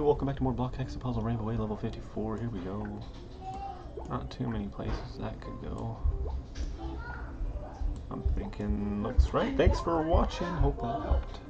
welcome back to more block Hexa Puzzle Rainbow Way, level 54. Here we go. Not too many places that could go. I'm thinking looks right. Thanks for watching. Hope that helped.